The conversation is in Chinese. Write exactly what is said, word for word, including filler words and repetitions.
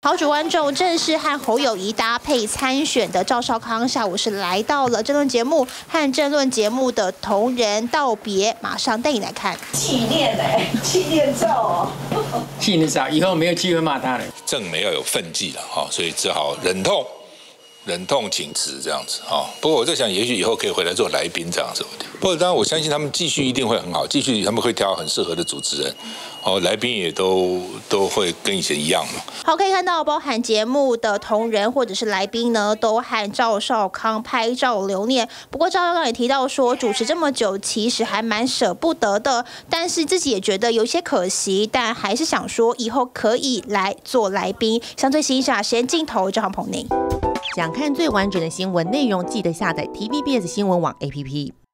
好主观众正式和侯友宜搭配参选的赵少康，下午是来到了政论节目，和政论节目的同仁道别，马上带你来看纪念哎，纪念照哦， 纪念照，以后没有机会骂他了。 政媒要有分际了哈，所以只好忍痛。忍痛请辞这样子啊，不过我在想，也许以后可以回来做来宾这样子。不过当然，我相信他们继续一定会很好，继续他们会挑很适合的主持人，哦，来宾也都都会跟以前一样嘛。 好，可以看到包含节目的同仁或者是来宾呢，都和赵少康拍照留念。不过赵少康也提到说，主持这么久，其实还蛮舍不得的，但是自己也觉得有些可惜，但还是想说以后可以来做来宾。相对欣赏，时间镜头，郑航鹏宁。 想看最完整的新闻内容，记得下载 T V B S 新闻网 A P P。